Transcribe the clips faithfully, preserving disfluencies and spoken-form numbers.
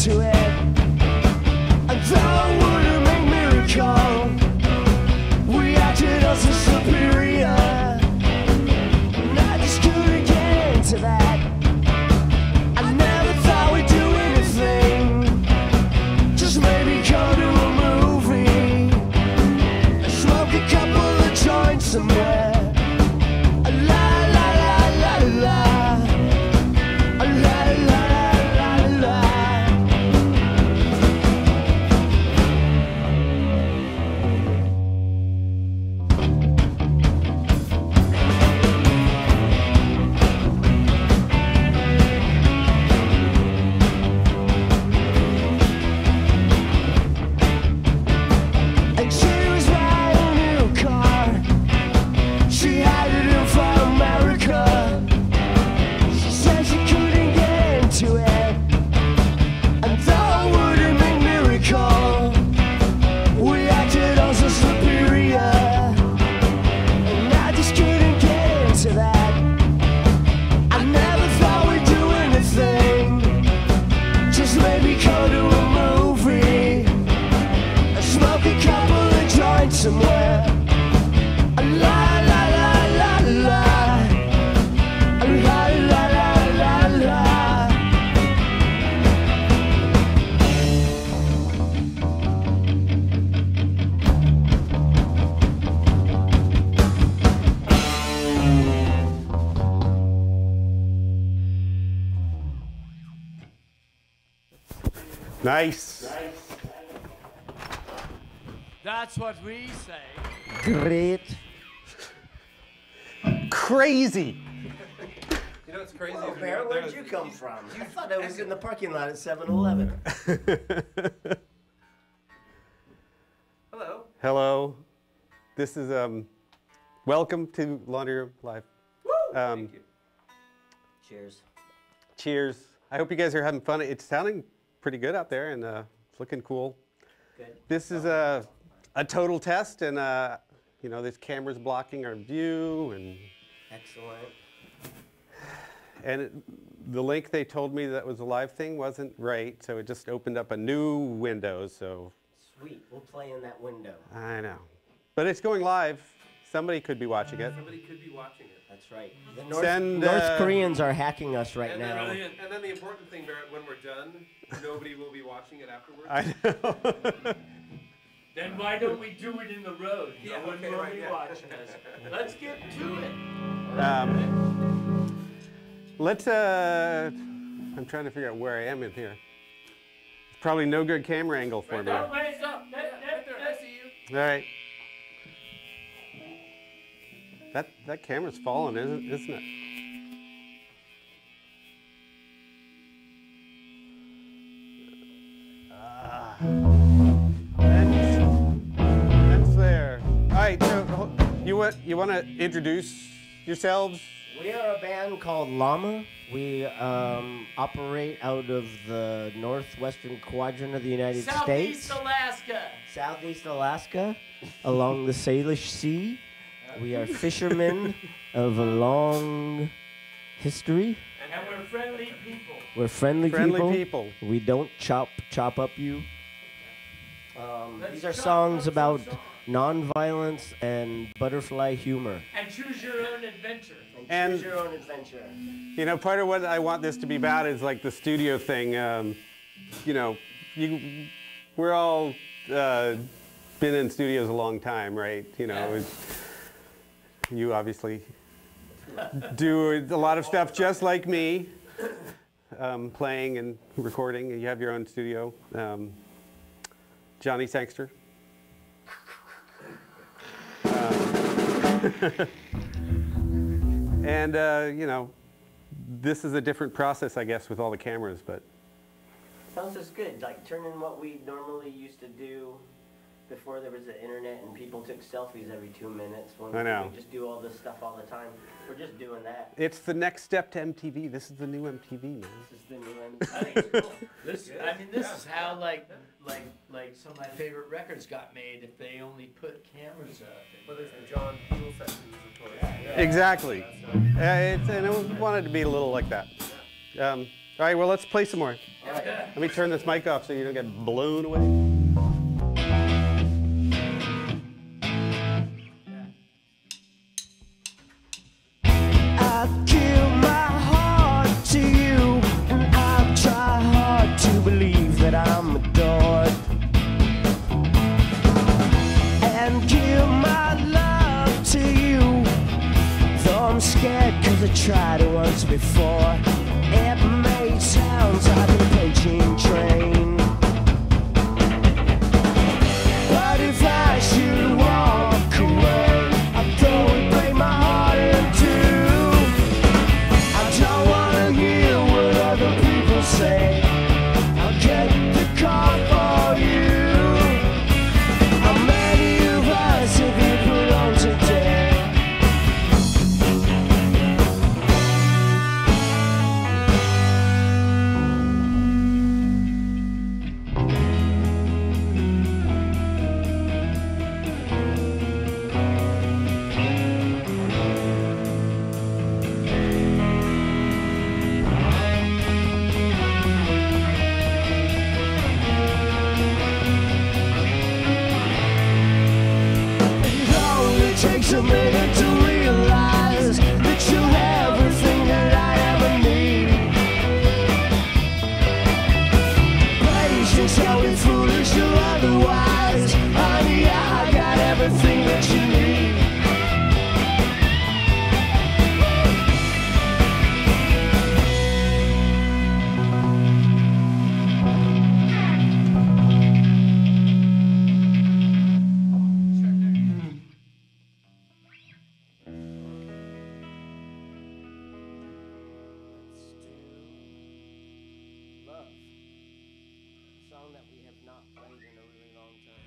into it. And though it wouldn't make me recall, we acted as a superior. And I just couldn't get into that. I never thought we'd do anything, just maybe go to a movie and smoke a couple of joints somewhere. La la la la la. La la la la la. And she was riding in a car. She had it in for America. She said she couldn't get into it. And though it wouldn't make me recall, we acted as a superior. And I just couldn't get into that. I never thought we'd do anything, just maybe go to a movie and smoke a couple of joints somewhere. La la la la la. La la la la la. Nice. That's what we say. Great. Crazy. You know what's crazy? Well, is when Barrett, you're where'd there- you come from? I thought I was in the parking lot at seven eleven. Hello. Hello. This is um. Welcome to Laundry Room Live. Woo! Um, Thank you. Cheers. Cheers. I hope you guys are having fun. It's sounding pretty good out there, and uh, it's looking cool. Good. This is a a total test, and uh, you know, this camera's blocking our view, and Excellent. and it, the link they told me that was a live thing wasn't right, so it just opened up a new window. So Sweet. We'll play in that window. I know, but it's going live. Somebody could be watching it. Somebody could be watching it. That's right. The North, Send, North uh, Koreans are hacking us right and, now. then, and then the important thing, Barrett, when we're done, nobody will be watching it afterwards. I know. Then why don't we do it in the road? Yeah, no one okay, will right, be yeah. watching us. Let's get to it. Um, let's, uh, I'm trying to figure out where I am in here. Probably no good camera angle for me. Oh, All wait, stop. That, that, there, I that, see you. right. That, that camera's falling, isn't, isn't it? Ah. That's, that's there. All right, so ho- you want, you want to introduce yourselves? We are a band called Llama. We um, operate out of the northwestern quadrant of the United Southeast States. Alaska. Southeast Alaska, along the Salish Sea. We are fishermen of a long history. And we're friendly people. We're friendly, Friendly people. people. We don't chop chop up you. Um, Let's these are chop songs up some about songs. nonviolence and butterfly humor. And choose your own adventure. And- choose your own adventure. You know, part of what I want this to be about is like the studio thing. Um, you know, you, we're all uh, been in studios a long time, right? You know, it's, you obviously do a lot of stuff just like me, um, playing and recording. You have your own studio. Um, Johnny Sangster. Uh, and, uh, you know, this is a different process, I guess, with all the cameras, but Sounds just good. Like turning what we normally used to do before there was the internet and people took selfies every two minutes. When I know. we just do all this stuff all the time. We're just doing that. it's the next step to M T V. This is the new M T V, man. This is the new end. I think it's cool. This, I mean, this is how like, like, like some of my favorite records got made if they only put cameras up. Well, there's the John Peel sessions, of course. Exactly. Uh, it's, and I wanted to be a little like that. Um, All right, well, let's play some more. Let me turn this mic off so you don't get blown away. I give my heart to you, and I try hard to believe that I'm adored, and give my love to you, though I'm scared cause I tried it once before. It made sounds like a paging train, but if I should walk away, I'd probably break my heart in two. I don't wanna hear what other people say. I'll get the call for you. How many of us have you put on today? Takes a minute to realize that you're everything that I ever need. Patience, don't be foolish or otherwise. Honey, I got everything that you need. Song that we have not played in a really long time.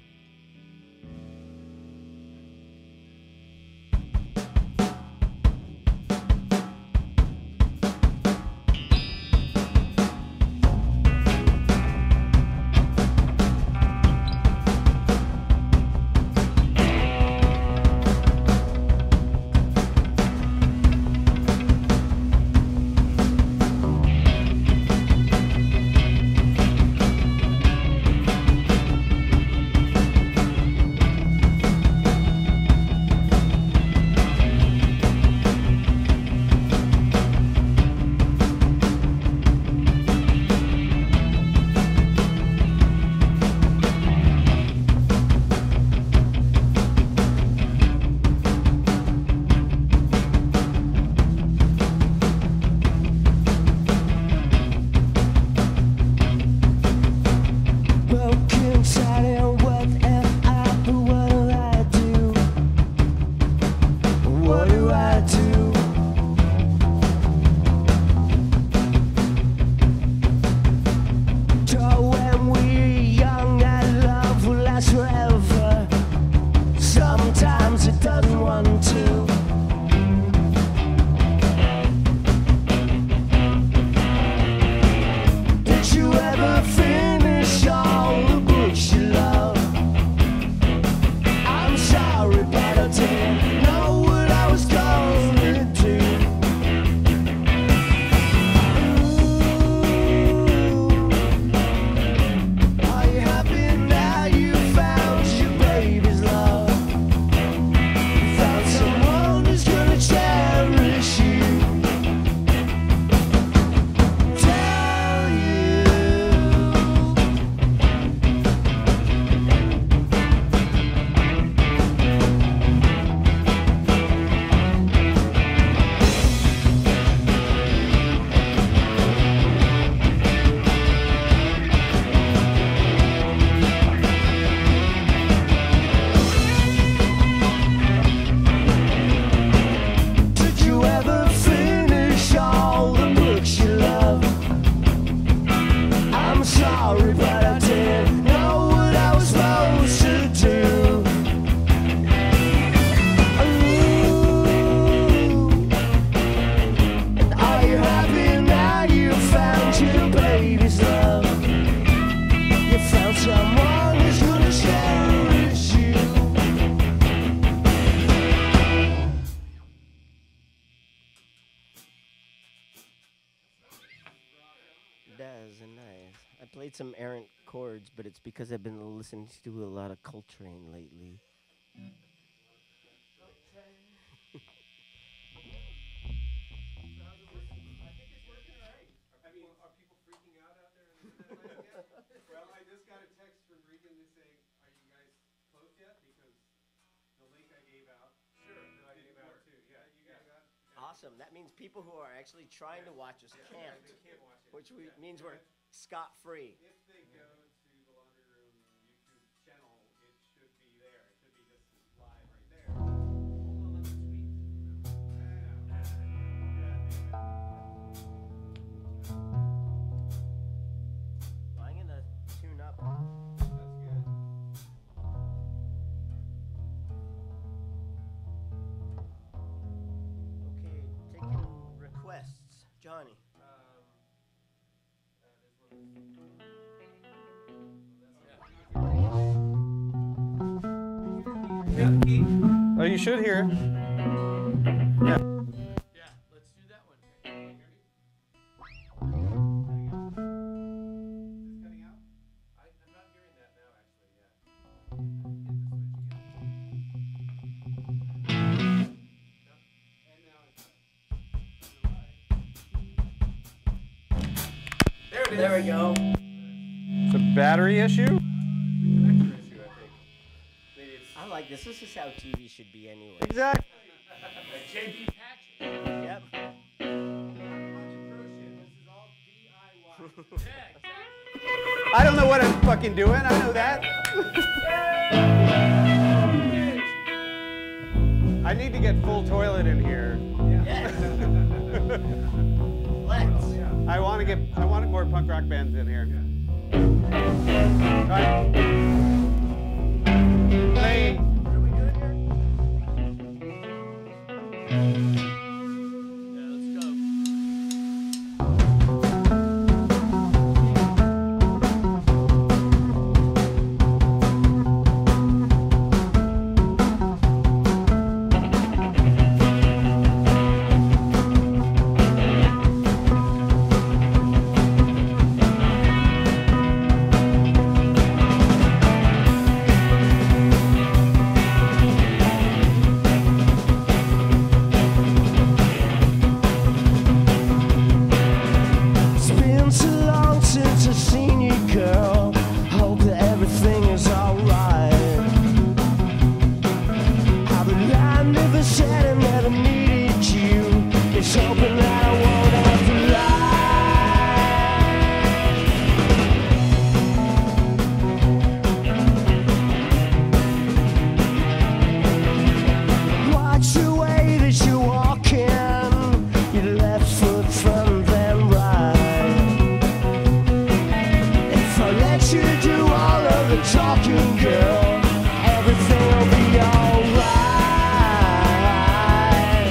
played some errant chords, but it's because I've been listening to a lot of Coltrane lately. Well, I just got a text from Regan to say, are you guys closed yet? Because the link I gave out. Sure. That I gave out too. Yeah, you gave out. Awesome. That means people who are actually trying to watch us Yeah, can't, they can't watch it. which we, Yeah. means we're scot-free. If they go to the Laundry Room YouTube channel, it should be there. It should be just live right there. Hold on, let me tweet. Well, I'm gonna tune up. That's good. Okay, taking requests. Johnny. Um, uh, this one. Oh, you should hear. Yeah. Yeah, let's do that one. Is this cutting out? I, I'm not hearing that now, actually. Yeah. Hit the switch again. And now it's. There it is. There we go. It's a battery issue? Connector issue, I think. Maybe it's. I like this. This is how T V should be anyway. Exactly. J P Patch. Yep. This is all D I Y. Yeah, exactly. I don't know what I'm fucking doing. I know that. I need to get full toilet in here. Yes. Let's. I want to get. I want more punk rock bands in here. All right. Playing. What are we doing here? Yeah, let's go. It's been too long since I've seen you, girl. Hope that everything is alright. I've been lying, never said I never needed you. It's hoping that I won't have to lie. Watch the way that you're walking. Your left foot front then right. If I let you do all of the talking, girl, everything will be alright.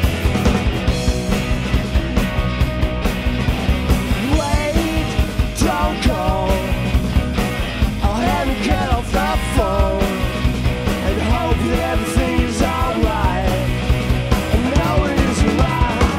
Wait, don't go. I'll have you get off the phone and hope that everything is alright. I know it isn't right.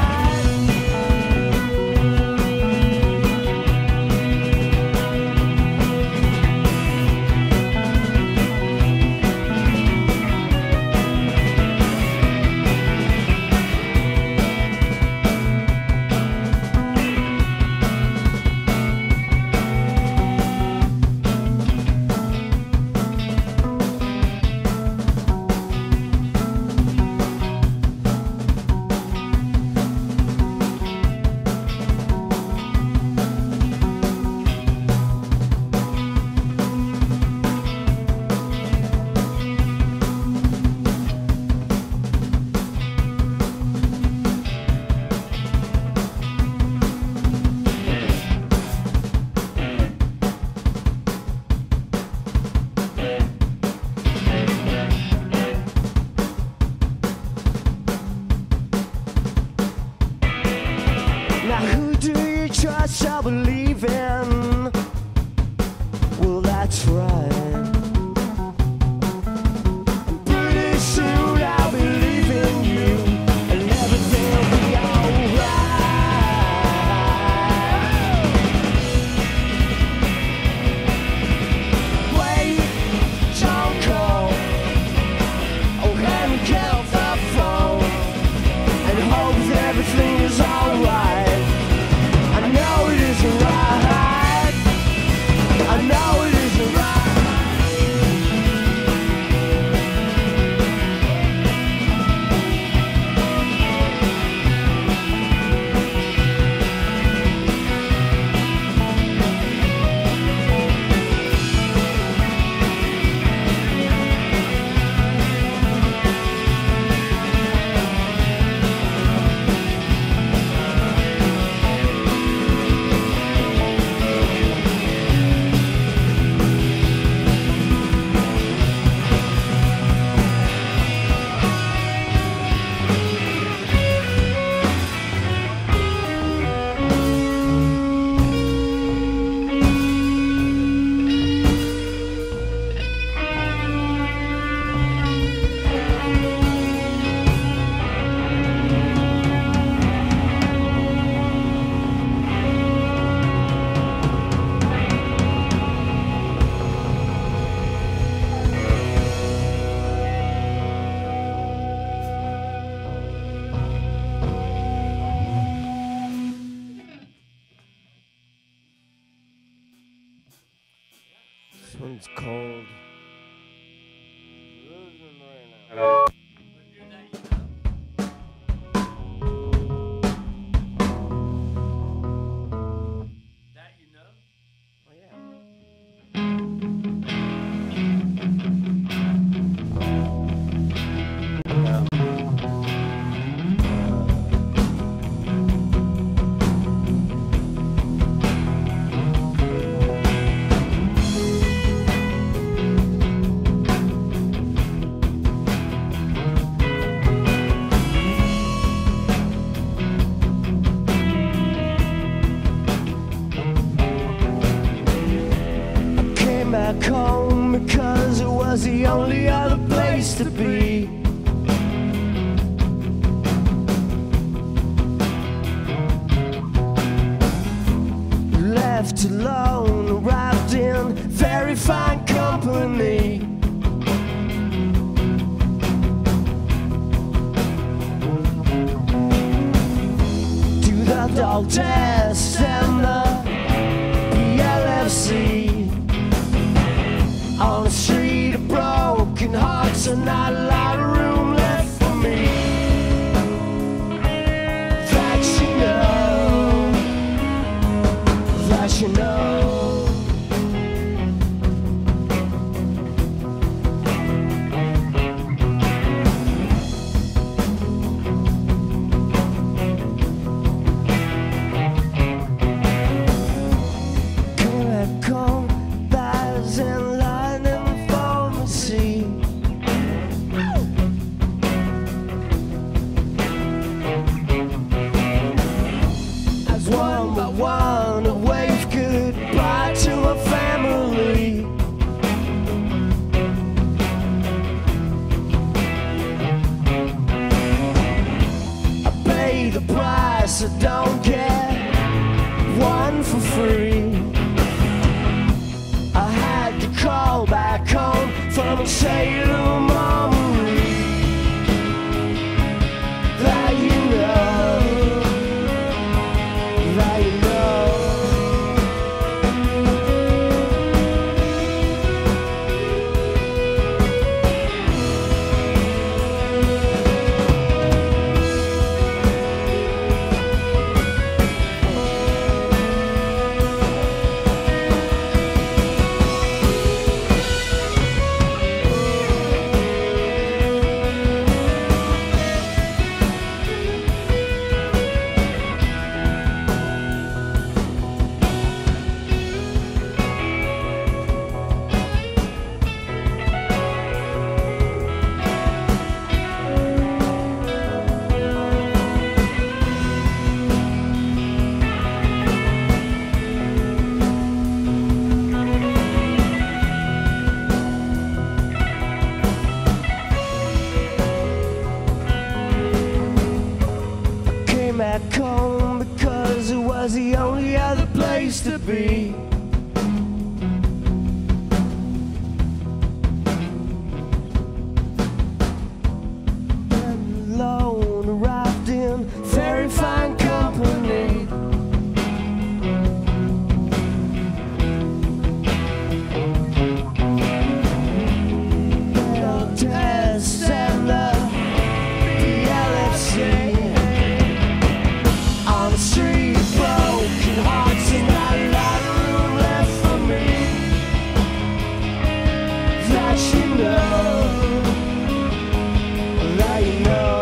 Now who do you trust or believe in? Well, that's right. And pretty soon I'll be leaving you, and everything will be alright. This one's called. That you know? Oh yeah. Back home because it was the only other place to be. Left alone, arrived in very fine company. Do the dog test and the B L F C. On a street of broken hearts and not a lot of room left for me. That you know, that you know. Chemical battles and one, a wave goodbye to a family. I pay the price, I don't get one for free. I had to call back home from a Salem armory. That you know, that you know. Back home because it was the only other place to be. And alone, arrived in very fine company. The test and the B L F C. On the street, broken hearts and not a lot of room left for me. That you know, that you know.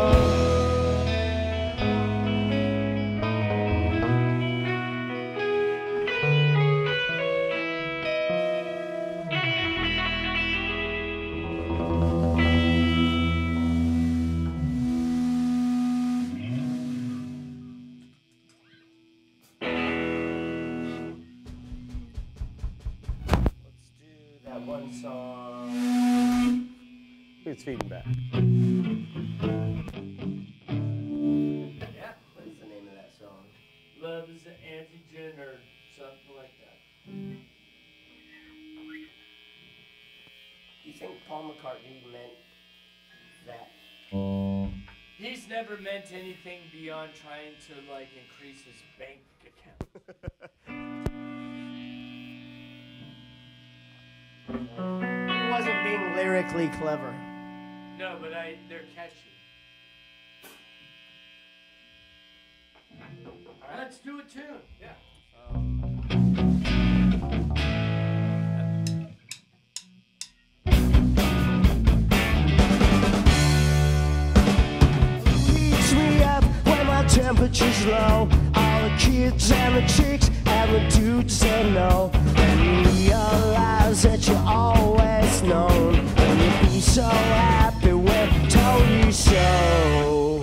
One song. It's feeding back. Yeah. What's the name of that song? Love is an antigen or something like that. Do you think Paul McCartney meant that? He's never meant anything beyond trying to like increase his bank account. He wasn't being lyrically clever. No, but I they're catchy. All right, let's do a tune. Yeah. Heats me up when my temperature's low. All the kids and the chicks and the dudes say no. And you realize that you're always known. And you be so happy when told you so.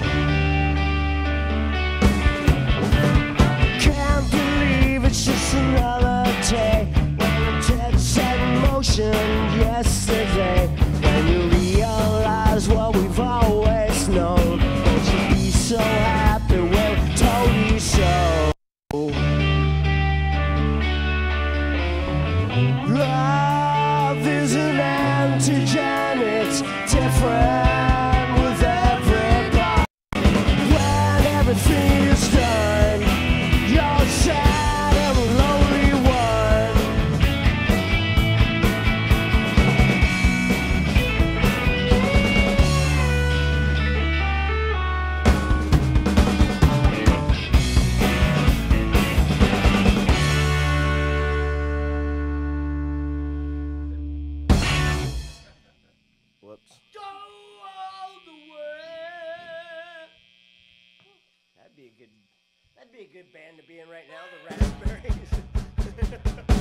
Can't believe it's just another day. When the dead set in motion yesterday. When you realize what we've always known. Won't you be so happy when told you so? Love is an antigen, it's different with everybody. When everything is done, you're sad and a lonely one. Whoops. Go all the way. That'd be a good. That'd be a good band to be in right now. The Raspberries. This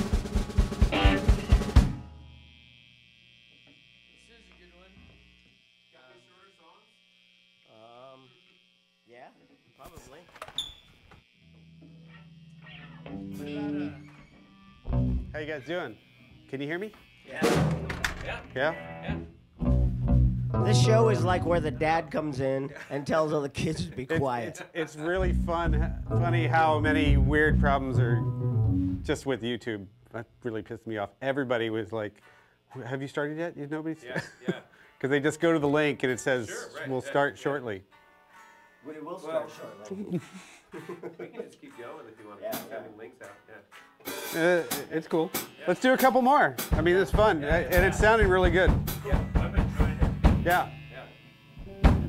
is a good one. Got any shorter songs? um. Yeah. Probably. What about uh? How you guys doing? Can you hear me? Yeah. Yeah. Yeah? Yeah. This show is like where the dad comes in and tells all the kids to be It's, quiet. it's, it's really fun, funny how many weird problems are just with YouTube. That really pissed me off. Everybody was like, have you started yet? Nobody's? Yeah. Yeah. Because they just go to the link and it says, Sure, right, we'll yeah, start yeah. shortly. We will start shortly. We can just keep going if you want to Yeah, keep yeah. sending links out. Yeah. Uh, it's cool. Let's do a couple more. I mean, it's fun. Yeah, And it's sounding really good. Yeah. I've been trying it. Yeah. Yeah.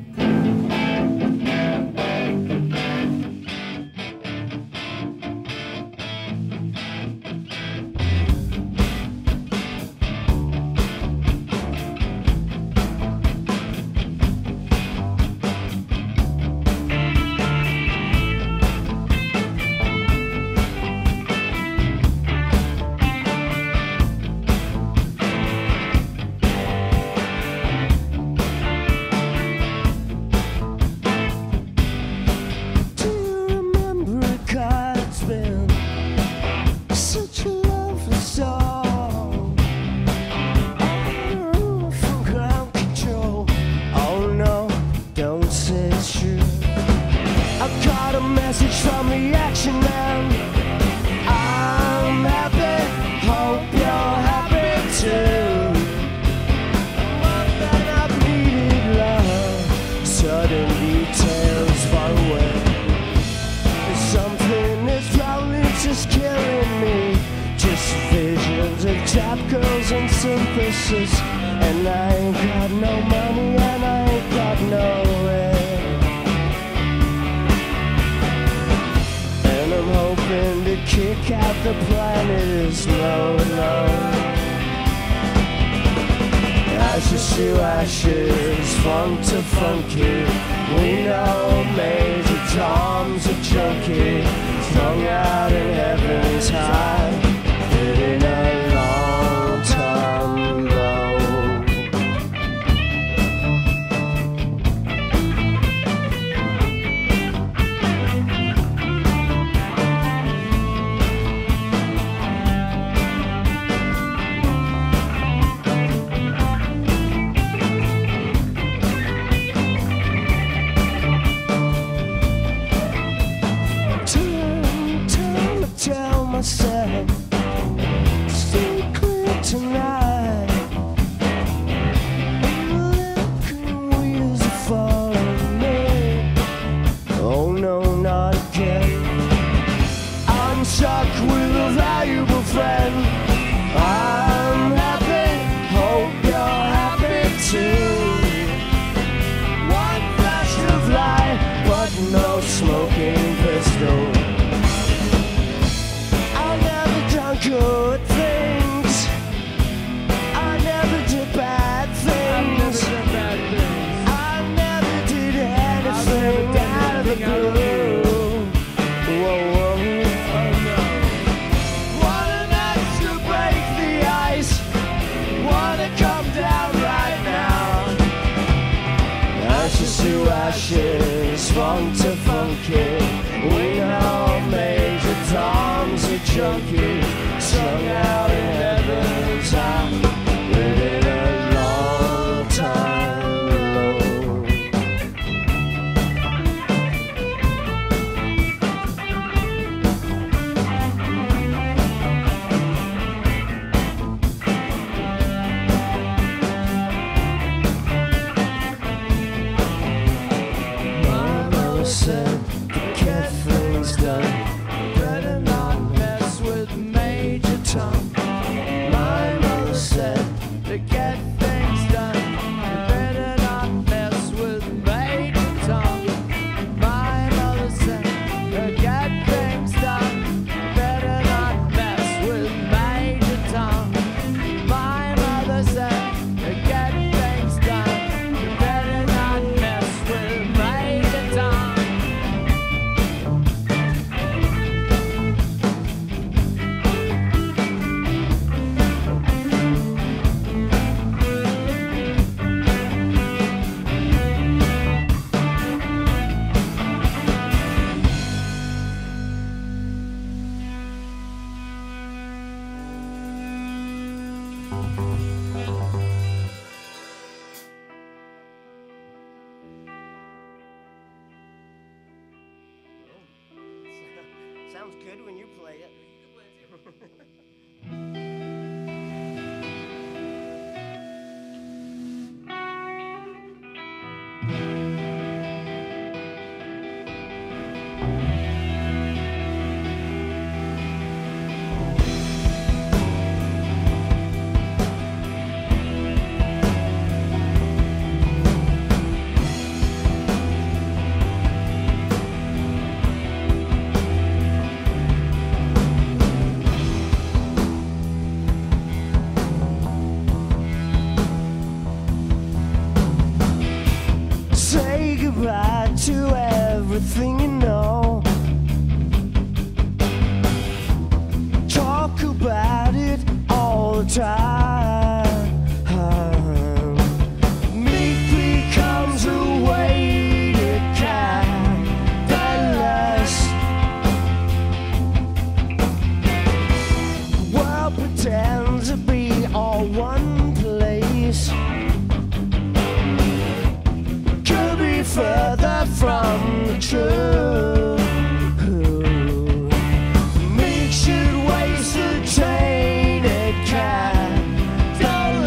Do you remember it? 'Cause it's been such a lovely song. Oh, from ground control. Oh no, don't say it's true. I got a message from the action man. I'm happy, hope you're happy too. One that I've needed love, sudden details far away. Something is probably just killing me. Just visions of tap girls and synthesis. And I ain't got no money and I ain't got no rent. And I'm hoping to kick out the planet is low, low. Ashes to ashes, funk to funky. We know Major Tom's a junkie, strung out in heaven's high, hitting a long time low. Turn, turn, tell myself she's fun to funky. We know Major Tom's a junkie, strung out in heaven's high, living a long time alone. My mother said to get things done, better not mess with Major Tom. My mother said to get things done, you better not mess with Major Tom. My mother said to get things done, you better not mess with Major Tom. My mother said to get things done, you better not mess with Major Tom. Sounds good when you play it. Say goodbye to everything you know. Talk about it all the time. Meat becomes a weighted catalyst. The world pretends to be all one place. Could be further from the truth. Meat should waste the tainted catalyst.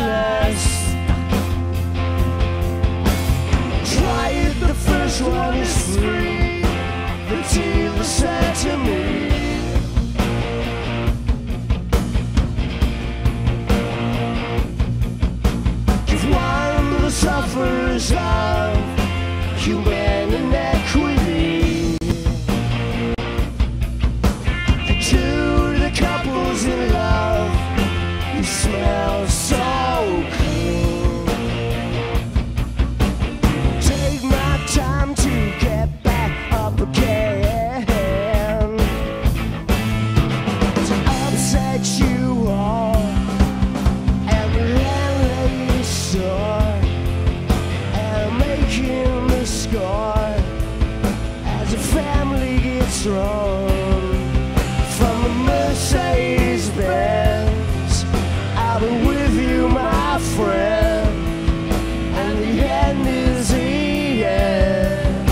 Try it, the first one is free. The dealer said to me. You've won the sufferers of human inequity. And to the couples in love, you smell so clean. Take my time to get back up again, to upset you all, and the landlady store, and making the score as a family gets thrown from the Mercedes Benz. I'll be with you, my friend, and the end is the end.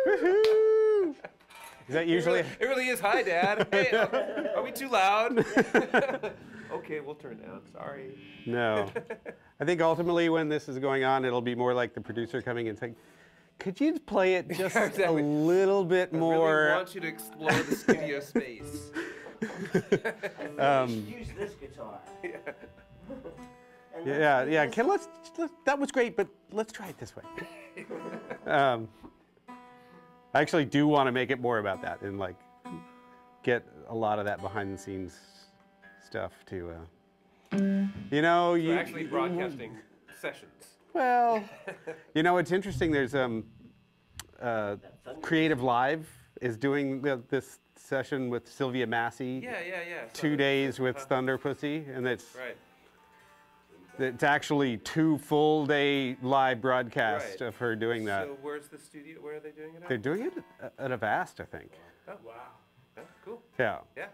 Woohoo! Is that usually? It really is. Hi, Dad. Hey, are, are we too loud? Okay, we'll turn down. Sorry. No. I think ultimately when this is going on, it'll be more like the producer coming and saying, could you play it just Exactly. a little bit I more? really want you to explore the studio space. Um, use this guitar. Yeah. And Yeah, let's- yeah. let's- Can let's, let's that was great, but let's try it this way. um, I actually do want to make it more about that and like get a lot of that behind the scenes stuff to, uh, you know, you We're actually broadcasting sessions. Well, you know, it's interesting. There's um, uh, Creative Live is doing the, this session with Sylvia Massey. Yeah, yeah, yeah. Two So- days with uh-huh. Thunder Pussy, and it's Right. it's actually two full day live broadcasts Right. of her doing that. So where's the studio? Where are they doing it at? They're doing it at, at Avast, I think. Oh, wow. Oh, cool. Yeah. Yeah.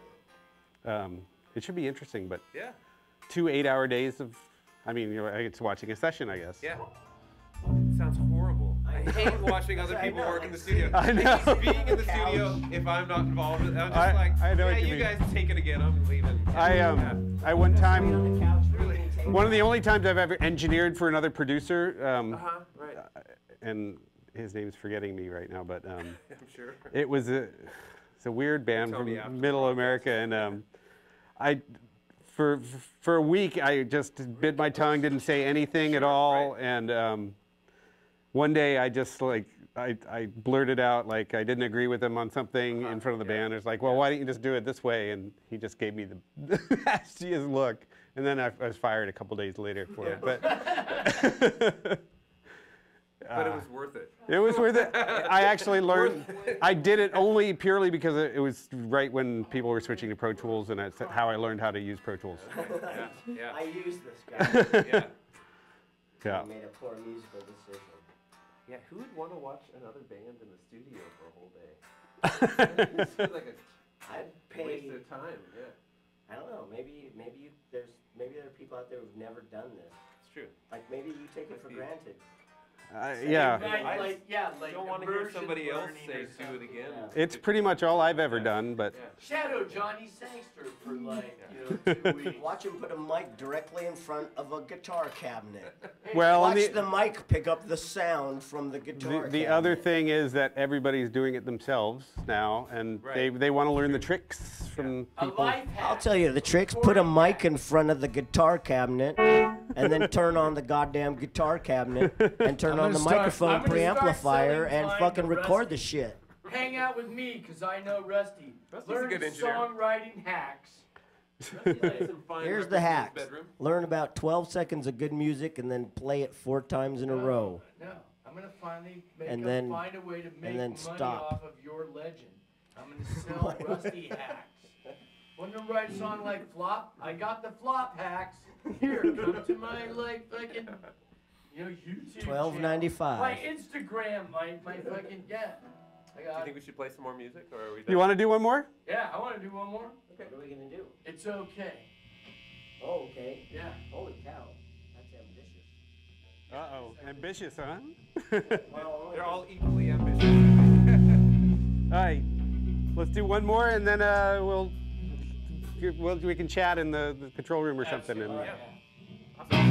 Um, it should be interesting, but Yeah. two eight-hour days of, I mean, you know, it's watching a session, I guess. Yeah. It sounds horrible. I hate watching other I people know, work like in the studio. I know. I hate being in the studio if I'm not involved. I'm just I- like, I know yeah, what you you mean. guys take it again. I'm leaving. I Yeah. um, I one time, on the couch, Really? reading tape. one of the only times I've ever engineered for another producer, um, Uh-huh. Right. and his name's forgetting me right now, but um, I'm sure. it was a, it's a weird band Tell from me after the Middle America, and um, I, for for a week, I just bit my tongue, didn't say anything at Sure, all, right. and um, one day I just like I, I blurted out like I didn't agree with him on something in front of the yeah. band. It's like, well, why don't you just do it this way? And he just gave me the nastiest look, and then I, I was fired a couple days later for it, but. But it was worth it. It was worth it. I actually learned. I did it only purely because it, it was right when people were switching to Pro Tools, and that's how I learned how to use Pro Tools. Yeah. Yeah. I used this guy. Yeah. Yeah. I made a poor musical decision. Yeah. Who would want to watch another band in the studio for a whole day? It seems like a I'd pay. waste of time. Yeah. I don't know. Maybe maybe you, there's maybe there are people out there who've never done this. It's true. Like maybe you take it for Maybe. granted. Uh, yeah. Right, I like, yeah, like don't want to hear immersion somebody else learning say or do something. it again. Yeah. It's pretty much all I've ever done, but Yeah. Shadow Johnny Sangster for like, you know, two weeks. Watch him put a mic directly in front of a guitar cabinet. well, and Watch the, the mic pick up the sound from the guitar the, cabinet. the other thing is that everybody's doing it themselves now, and they, Right. they want to learn the tricks from A people. life hack. I'll tell you the tricks. Put a mic in front of the guitar cabinet, and then turn on the goddamn guitar cabinet, and turn I'm on gonna the start- microphone I'm gonna start preamplifier, selling and mine fucking to record the Rusty. shit. Hang out with me, because I know Rusty. Rusty's a Learn good engineer. songwriting hacks. Here's the hack. Learn about twelve seconds of good music, and then play it four times in a row. No, I'm going to finally make And a, then- find a way to make then money stop. off of your legend. I'm going to sell Rusty hacks. Want to write a song like Flop? I got the Flop hacks. Here, come to my like fucking, you know, YouTube twelve channel. ninety-five. My Instagram, my, my fucking, yeah. I Do you got, think we should play some more music, or are we done? You want to do one more? yeah, I want to do one more. What are we gonna do? It's okay. Oh, okay. Yeah. Holy cow, that's ambitious. Uh-oh. Ambitious, huh? Well, They're all equally ambitious. All right, let's do one more, and then uh, we'll, we'll we can chat in the, the control room or something. And, Absolutely, Yeah.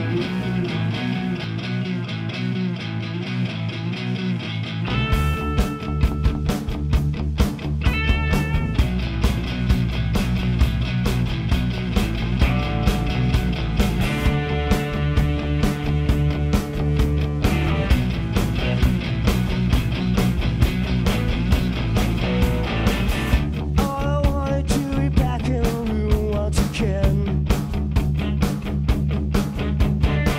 All I wanted to be back in the room once again.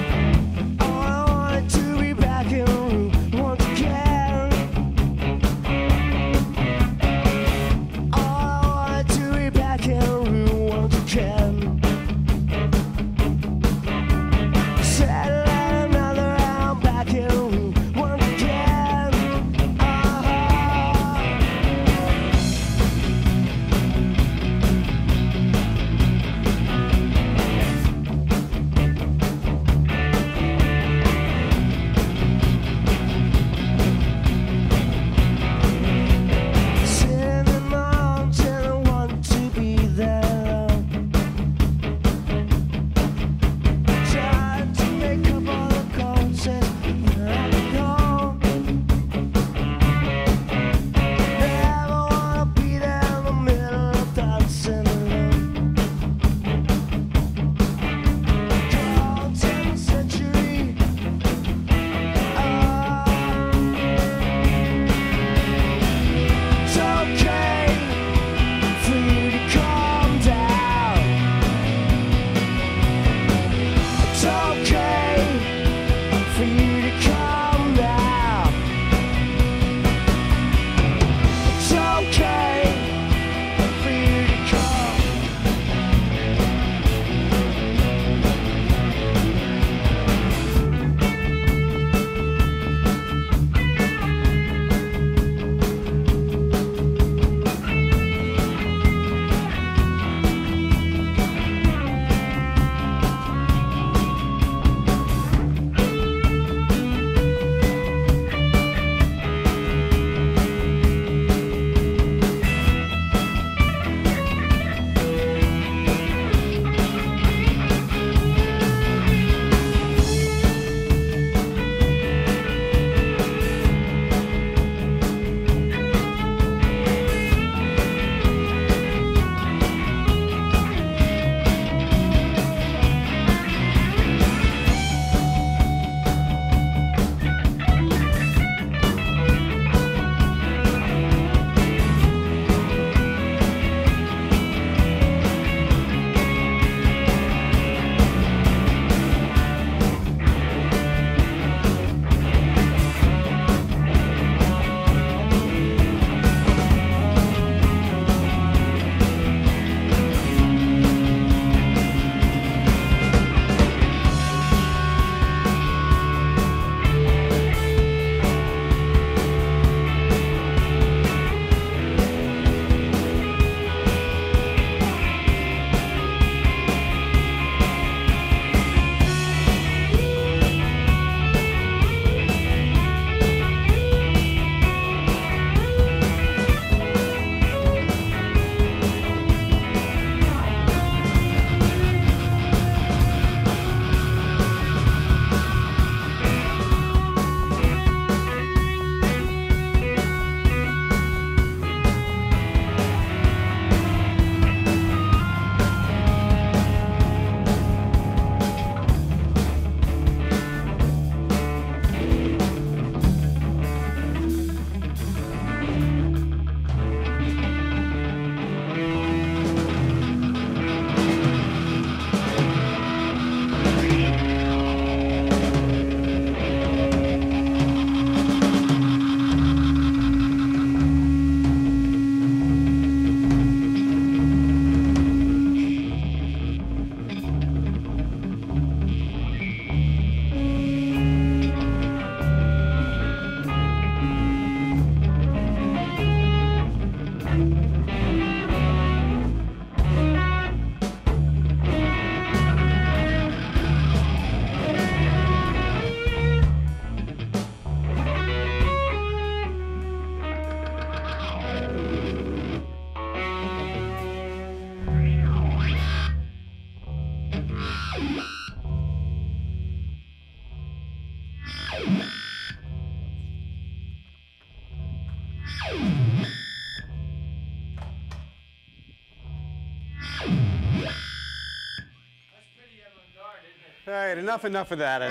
right, enough, enough of that.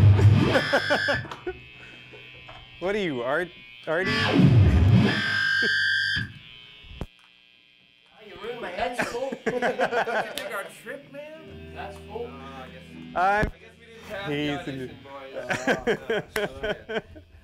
What are you, Art? Artie? You ruined my head. That's full. You think our trip, man? That's full. Uh, I guess, I'm. I guess we didn't pass the audition, boys. Uh,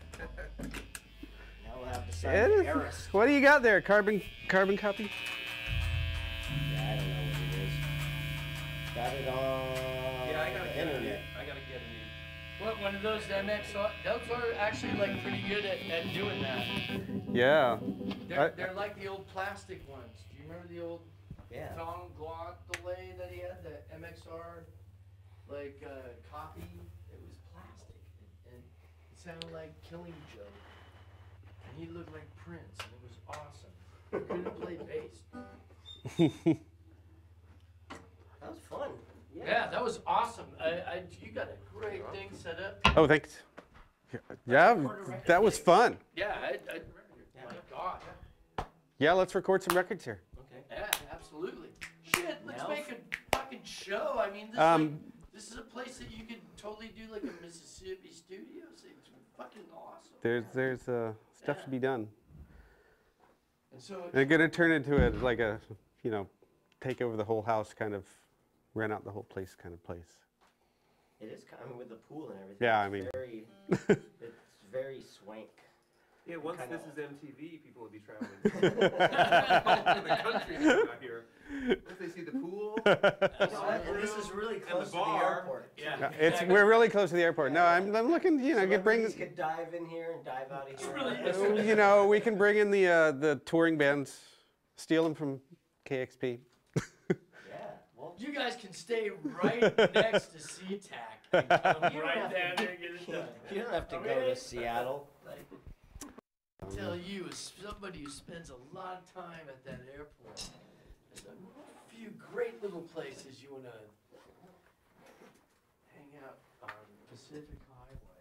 now we'll have to sign the heiress. What do you got there? Carbon, carbon copy? Yeah, I don't know what it is. Got it on Yeah, I gotta the get internet. it. I gotta get it. What, one of those M X, those are actually like pretty good at, at doing that. Yeah. They're, I, they're like the old plastic ones. Do you remember the old Yeah. Tom Glock delay that he had, the M X R like uh, copy? It was plastic and it sounded like Killing Joke. And he looked like Prince and it was awesome. He couldn't play bass. That was fun. Yeah, Yeah, that was awesome. I, I, you got a great thing set up. oh, thanks. Yeah, that was fun. Yeah, I, I, my God. Yeah, let's record some records here. Okay. Yeah, absolutely. Shit, let's Now? make a fucking show. I mean, this, Um, is like, this is a place that you could totally do like a Mississippi studio. It's fucking awesome. There's there's uh, stuff Yeah. to be done. And so, They're gonna turn into a like a you know, take over the whole house kind of, rent out the whole place kind of place. It is kind of with the pool and everything. Yeah, I it's mean- very, it's very swank. Yeah, once Kinda- this is M T V, people will be traveling all over the country to come out here. Once they see the pool, You know what? And this is really close to the bar. airport. yeah. It's we're really close to the airport. No, I'm I'm looking. You know, could bring. Celebrities could dive in here and dive out of here. really is. Uh, you know, we can bring in the uh, the touring bands, steal them from K X P. Yeah. Well, You guys can stay right next to SeaTac and come You don't right have down to- there and get it done. you don't have to go to Seattle. I tell you, as somebody who spends a lot of time at that airport, there's a few great little places you want to hang out on Pacific Highway.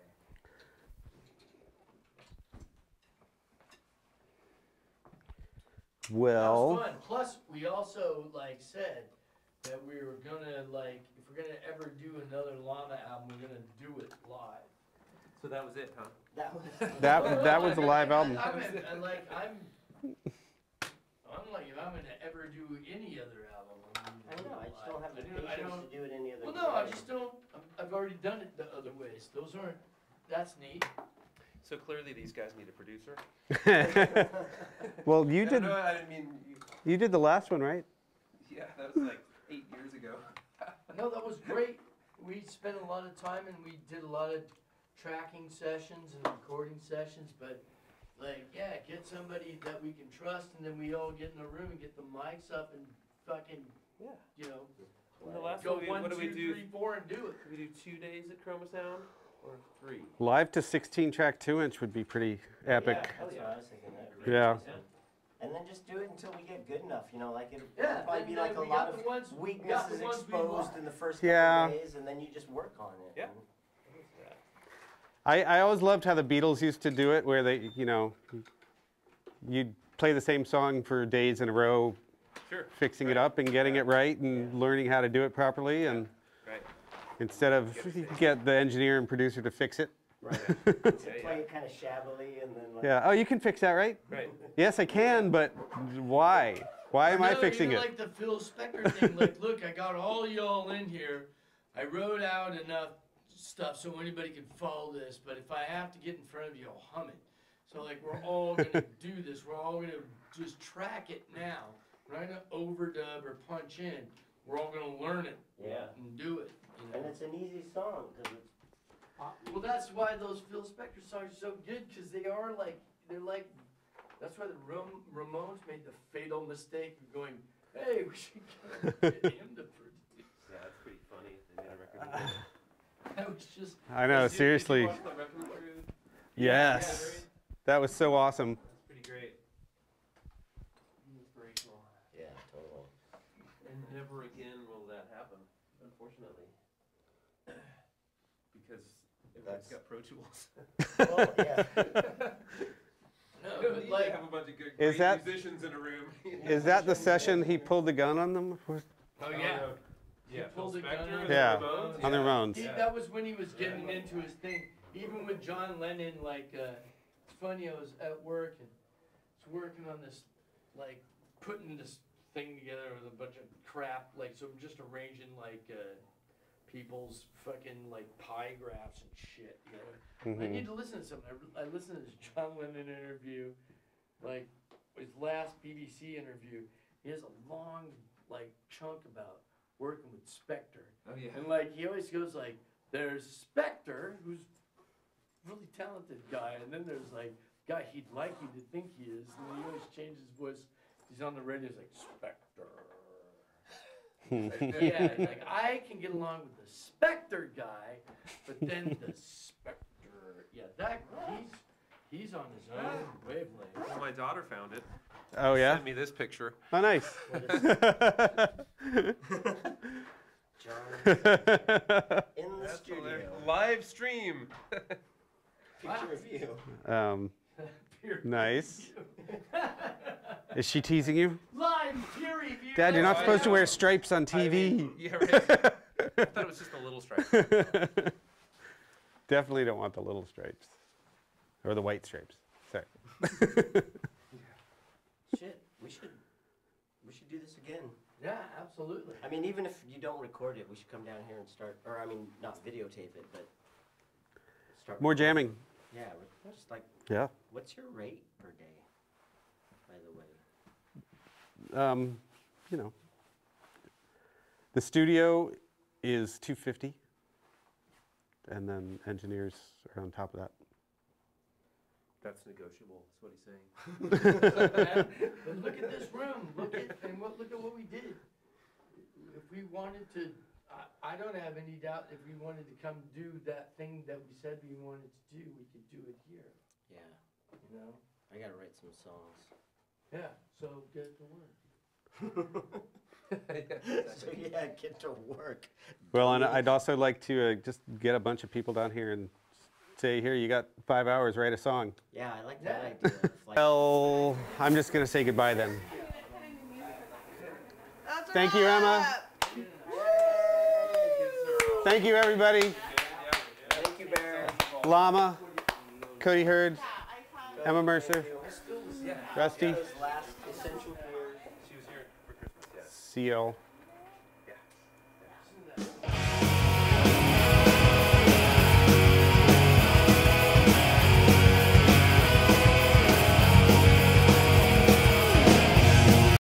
That Well, was fun. Plus, we also like said that we were gonna like, if we're gonna ever do another Llama album, we're gonna do it live. so that was it, huh? That was. that that was a live I- album. I, I'm, in- I'm like, I'm, I'm like, if I'm gonna ever do any other album, I'm I gonna know. I do it just don't have the live. I don't- I patience don't- to do it any other Well, way. no, I just don't. I'm- I've already done it the other ways. Those aren't. That's neat. So clearly these guys need a producer. Well, you No, did no, I didn't mean, you, you did the last one, right? yeah, that was like eight years ago. No, that was great. We spent a lot of time and we did a lot of tracking sessions and recording sessions. But like, yeah, get somebody that we can trust, and then we all get in a room and get the mics up and fucking, Yeah. you know, And the last go one, we, one, what do we two, do? three, four, and do it. Do we do two days at Chroma Sound or three? Live to sixteen track two inch would be pretty epic. Yeah, that's what I was thinking. That'd be Yeah. awesome. And then just do it until we get good enough, you know, like it'll Yeah, probably and be then like a we lot got of the ones- we got weaknesses the ones we exposed want. in the first Yeah. couple days, and then you just work on it. Yeah. And- I, I always loved how the Beatles used to do it, where they, you know, you'd play the same song for days in a row, Sure. fixing it Right. up and getting it right and learning how to do it properly, and Right. instead of get the engineer and producer to fix it. Right. Yeah, Play yeah. it kind of shabbily, and then like. Yeah. Oh, you can fix that, right? Right. Yes, I can, but why? Why am I No, fixing you it? know, like the Phil Spector thing. Like, look, I got all y'all in here. I wrote out enough stuff so anybody can follow this. But if I have to get in front of you, I'll hum it. So like, we're all gonna do this. We're all gonna just track it now. We're not gonna overdub or punch in. We're all gonna learn it Yeah. and do it. You And know? it's an easy song because it's. Well, that's why those Phil Spector songs are so good, because they are like, they're like, that's why the Ram- Ramones made the fatal mistake of going, hey, we should get him to produce. Yeah, that's pretty funny. They made a record. together. That was just, I know, Did you- seriously. Did you watch the Wrecking Crew? Yes. That was so awesome. That's pretty great. it's very cool. Yeah, totally. And never again will that happen, unfortunately. Because everybody's That's- got Pro Tools. Well, yeah. No, You don't but need like, to have a bunch of good Is great that- musicians in a room. Is that the session he pulled the gun on them? oh yeah. He Yeah, pulled Phil a gun Spector on and Yeah, the Ramones. on the Ramones. He, that was when he was getting into his thing. Even with John Lennon, like, uh, it's funny, I was at work and I was working on this, like, putting this thing together with a bunch of crap, like, so I'm just arranging, like, uh, people's fucking, like, pie graphs and shit, you know. Mm-hmm. I need to listen to something. I, I listened to this John Lennon interview, like, his last B B C interview. He has a long, like, chunk about working with Spector. Oh, yeah. And, like, he always goes, like, there's Spector, who's really talented guy, and then there's, like, guy he'd like you to think he is, and then he always changes his voice. He's on the radio, he's like, Spector. Yeah, he's like, I can get along with the Spector guy, but then the Spector, yeah, that, he's, he's on his own wavelength. Well, my daughter found it. Oh, yeah? Sent me this picture. Oh, nice. John in the That's studio. hilarious. Live stream. Picture of you. Um, Peer nice. review. Is she teasing you? Live peer review. Dad, you're not I supposed to know. wear stripes on T V. I mean, yeah, right. I thought it was just a little stripe. Definitely don't want the little stripes. Or the white stripes. Sorry. Shit, we should we should do this again. Yeah, absolutely. I mean, even if you don't record it, we should come down here and start, or I mean, not videotape it, but start. More jamming. Yeah, we're just like, Yeah. what's your rate per day, by the way? Um, you know. The studio is two fifty, and then engineers are on top of that. That's negotiable. That's what he's saying. But look at this room. Look at and what, look at what we did. If we wanted to, I, I don't have any doubt. If we wanted to come do that thing that we said we wanted to do, we could do it here. Yeah, You know? I gotta write some songs. Yeah. So get to work. So yeah, get to work. Well, and I'd also like to uh, just get a bunch of people down here and say, here, you got five hours, write a song. Yeah, I like Yeah. that idea. of, like, Well, I'm just going to say goodbye then. That's Thank you, Emma. Thank you, everybody. Thank you, Barrett. Llama, Cody Hurd, Emma Mercer, Rusty, Those last essential words. She was here for Christmas, yeah. C L.